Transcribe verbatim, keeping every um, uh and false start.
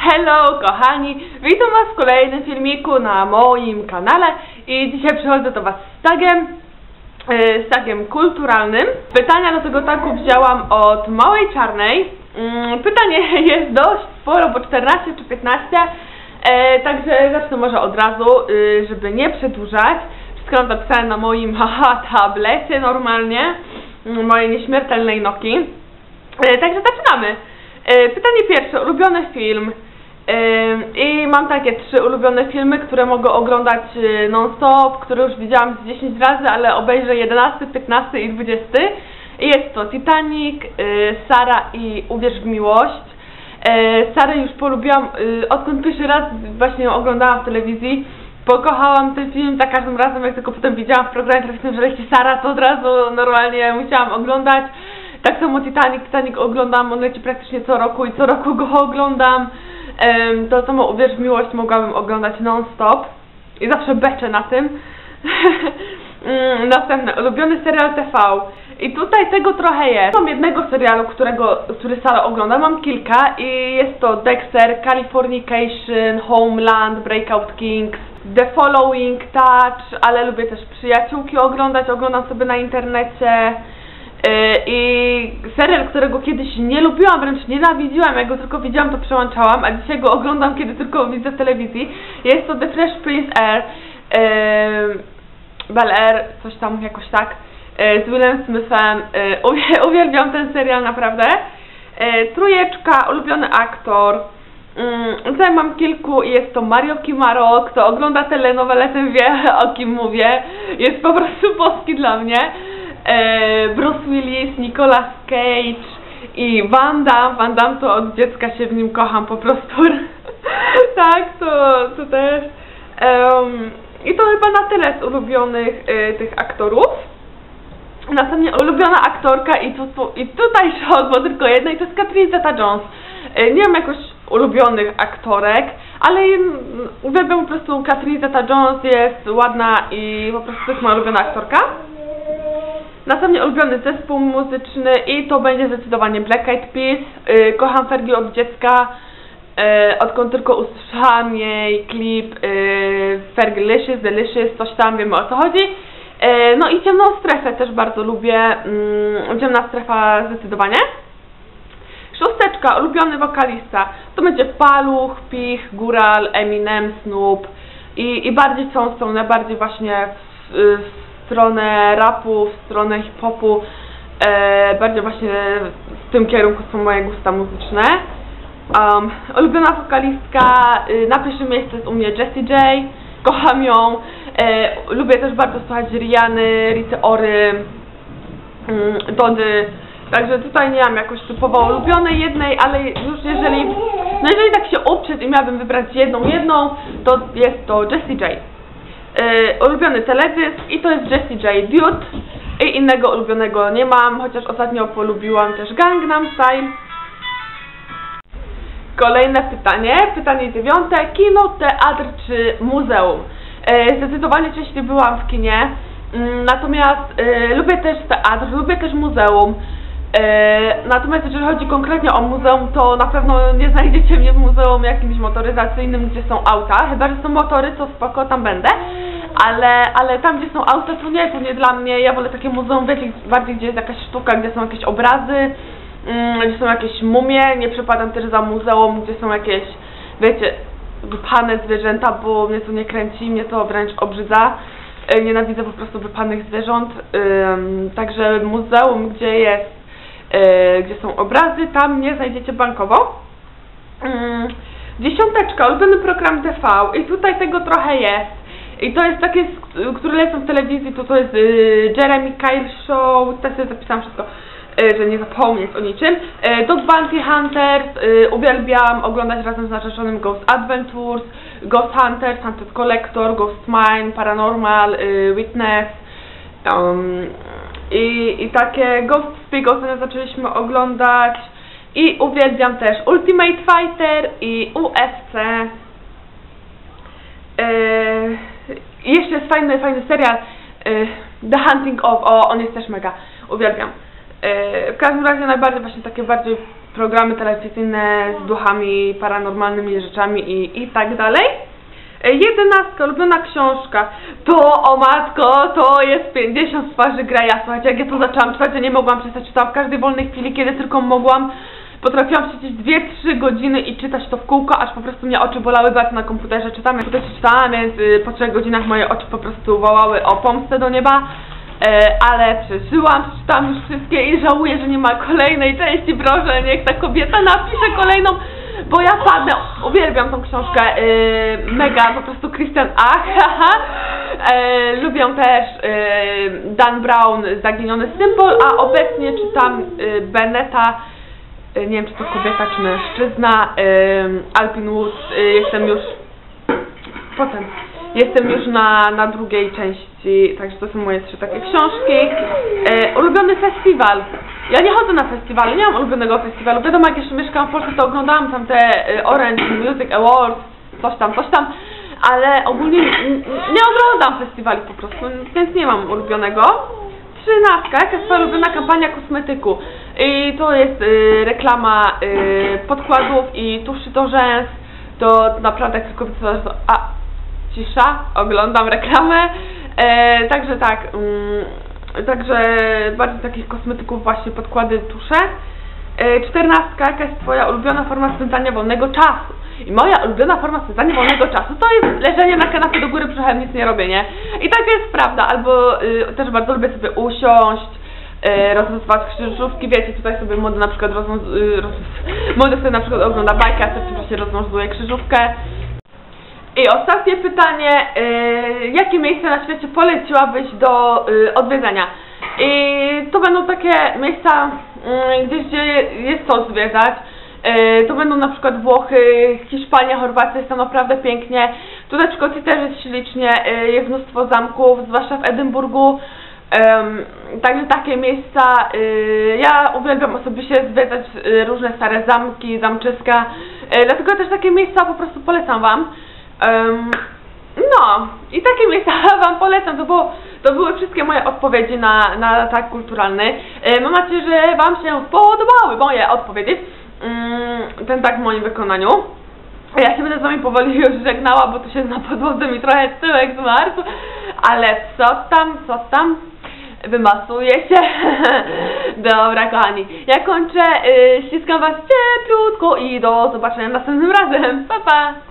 Hello kochani, witam was w kolejnym filmiku na moim kanale i dzisiaj przychodzę do was z tagiem, z tagiem kulturalnym. Pytania do tego tagu wzięłam od Małej Czarnej. Pytanie jest dość sporo, bo czternaście czy piętnaście, także zacznę może od razu, żeby nie przedłużać. Wszystko mam zapisane na moim haha tablecie normalnie, mojej nieśmiertelnej Nokii. Także zaczynamy. Pytanie pierwsze, ulubiony film. I mam takie trzy ulubione filmy, które mogę oglądać non-stop, które już widziałam z dziesięć razy, ale obejrzę jedenasty, piętnasty i dwudziesty. Jest to Titanic, Sara i Uwierz w miłość. Sarę już polubiłam, odkąd pierwszy raz właśnie ją oglądałam w telewizji. Pokochałam ten film za każdym razem, jak tylko potem widziałam w programie telewizyjnym, że leci Sara, to od razu normalnie musiałam oglądać. Tak samo Titanic, Titanic oglądam, on leci praktycznie co roku i co roku go oglądam. Um, to samo Uwierz w miłość mogłabym oglądać non-stop i zawsze beczę na tym. Następne, ulubiony serial T V. I tutaj tego trochę jest. Mam jednego serialu, którego, który Sara ogląda, mam kilka i jest to Dexter, Californication, Homeland, Breakout Kings, The Following, Touch, ale lubię też Przyjaciółki oglądać, oglądam sobie na internecie. I serial, którego kiedyś nie lubiłam, wręcz nienawidziłam, jak go tylko widziałam, to przełączałam, a dzisiaj go oglądam, kiedy tylko widzę w telewizji. Jest to The Fresh Prince Air, Bel Air, coś tam jakoś tak, z Willem Smithem. Uwielbiam ten serial naprawdę. Trójeczka, ulubiony aktor. Tutaj mam kilku i jest to Mario Kimaro. Kto ogląda telenowelę, ten wie, o kim mówię. Jest po prostu boski dla mnie. Bruce Willis, Nicolas Cage i Van Damme. Van Damme to od dziecka się w nim kocham po prostu. Tak, to, to też. Um, I to chyba na tyle z ulubionych y, tych aktorów. Następnie ulubiona aktorka i, tu, tu, i tutaj szok, bo tylko jedna, i to jest Catherine Zeta-Jones. Y, nie mam jakoś ulubionych aktorek, ale uwielbiam po prostu Catherine Zeta-Jones, jest ładna i po prostu to jest moja ulubiona aktorka. Następnie ulubiony zespół muzyczny i to będzie zdecydowanie Black Eyed Peas. Yy, kocham Fergie od dziecka, yy, odkąd tylko usłyszałam jej klip yy, Fergalicious, Delicious, coś tam, wiemy o co chodzi. Yy, no i Ciemną strefę też bardzo lubię, yy, Ciemna strefa zdecydowanie. Szósteczka, ulubiony wokalista, to będzie Paluch, Pich, Góral, Eminem, Snoop i, i bardziej w tą stronę, bardziej właśnie w, w w stronę rapu, w stronę hip-hopu, e, bardziej właśnie w tym kierunku są moje gusta muzyczne. Um, ulubiona wokalistka, y, na pierwszym miejscu jest u mnie Jessie J, kocham ją, e, lubię też bardzo słuchać Riany, Rity Ory, y, Dody, także tutaj nie mam jakoś typowo ulubionej jednej, ale już jeżeli, no jeżeli tak się uprzeć i miałabym wybrać jedną, jedną, to jest to Jessie J. Yy, ulubiony teledysk i to jest Jessie J Dude i innego ulubionego nie mam, chociaż ostatnio polubiłam też Gangnam Style. Kolejne pytanie, pytanie dziewiąte, kino, teatr czy muzeum? Yy, zdecydowanie częściej byłam w kinie, yy, natomiast yy, lubię też teatr, lubię też muzeum. Yy, natomiast jeżeli chodzi konkretnie o muzeum, to na pewno nie znajdziecie mnie w muzeum jakimś motoryzacyjnym, gdzie są auta, chyba że są motory, to spoko, tam będę, ale, ale tam gdzie są auta, to nie, to nie dla mnie. Ja wolę takie muzeum, wiecie, bardziej gdzie jest jakaś sztuka, gdzie są jakieś obrazy, yy, gdzie są jakieś mumie. Nie przepadam też za muzeum, gdzie są jakieś, wiecie, wypchane zwierzęta, bo mnie to nie kręci, mnie to wręcz obrzydza. Yy, nienawidzę po prostu wypchanych zwierząt, yy, także muzeum, gdzie jest Yy, gdzie są obrazy, tam nie znajdziecie bankowo. Yy, dziesiąteczka, ulubiony program T V i tutaj tego trochę jest. I to jest takie, które lecą w telewizji, to to jest yy, Jeremy Kyle Show, też sobie zapisałam wszystko, yy, że nie zapomnieć o niczym. Yy, Dog Bounty Hunters, yy, uwielbiam oglądać razem z narzeczonym Ghost Adventures, Ghost Hunters, Hunted Collector, Ghost Mine, Paranormal, yy, Witness. Um, I, I takie Ghost Speak ostatnio zaczęliśmy oglądać i uwielbiam też Ultimate Fighter i U F C. Yy, jeszcze jest fajny, fajny serial yy, The Hunting of, o, on jest też mega, uwielbiam. Yy, w każdym razie najbardziej właśnie takie bardziej programy telewizyjne z duchami, paranormalnymi rzeczami i, i tak dalej. Jedenastka, ulubiona książka. To, o matko, to jest pięćdziesiąt twarzy Greya. Słuchajcie, jak ja to zaczęłam czytać, ja nie mogłam przestać, czytałam w każdej wolnej chwili, kiedy tylko mogłam. Potrafiłam siedzieć dwie trzy godziny i czytać to w kółko, aż po prostu mnie oczy bolały, bo na komputerze czytam. Ja tutaj czytałam, więc po trzech godzinach moje oczy po prostu wołały o pomstę do nieba. Ale przeżyłam, przeczytałam już wszystkie i żałuję, że nie ma kolejnej części. Proszę, niech ta kobieta napisze kolejną, bo ja padnę, uwielbiam tą książkę, yy, mega, po prostu Christian Ach, yy, lubię też yy, Dan Brown, Zaginiony symbol, a obecnie czytam yy, Benneta, yy, nie wiem czy to kobieta czy mężczyzna, yy, Alpine Woods, yy, jestem już, potem, jestem już na, na drugiej części, także to są moje trzy takie książki. Yy, ulubiony festiwal. Ja nie chodzę na festiwale, nie mam ulubionego festiwalu. Wiadomo, jak jeszcze mieszkałam w Polsce, to oglądałam tam te Orange Music Awards, coś tam, coś tam, ale ogólnie nie oglądam festiwali po prostu, więc nie mam ulubionego. Trzynastka, jaka jest twoja ulubiona kampania kosmetyku? I to jest y, reklama y, podkładów i tuszy do rzęs, to naprawdę tylko to, a cisza, oglądam reklamę, e, także tak. Mm, Także bardziej takich kosmetyków właśnie podkłady, tusze. Czternastka, jaka jest twoja ulubiona forma spędzania wolnego czasu? I moja ulubiona forma spędzania wolnego czasu to jest leżenie na kanapie do góry brzuchem, nic nie robienie. I tak jest prawda, albo y, też bardzo lubię sobie usiąść, y, rozwiązywać krzyżówki, wiecie, tutaj sobie młody na przykład rozwiąz, y, roz, młody sobie na przykład ogląda bajkę, a sobie się rozwiązuje krzyżówkę. I ostatnie pytanie, yy, jakie miejsce na świecie poleciłabyś do yy, odwiedzenia? I to będą takie miejsca, yy, gdzieś gdzie jest co zwiedzać. Yy, to będą na przykład Włochy, Hiszpania, Chorwacja, jest tam naprawdę pięknie. Tutaj w Szkocji też jest ślicznie, yy, jest mnóstwo zamków, zwłaszcza w Edynburgu. Yy, także takie miejsca, yy, ja uwielbiam osobiście zwiedzać yy, różne stare zamki, zamczyska, yy, dlatego też takie miejsca po prostu polecam wam. Um, no i takie miejsca wam polecam, to, było, to były wszystkie moje odpowiedzi na, na tak kulturalny. E, mam nadzieję, że wam się podobały moje odpowiedzi, um, ten tak w moim wykonaniu. Ja się będę z wami powoli już żegnała, bo tu się na podłodze mi trochę tyłek zmarzł, ale co tam, co tam, wymasuję się. Dobra kochani, ja kończę, yy, ściskam was cieplutko i do zobaczenia następnym razem, pa pa!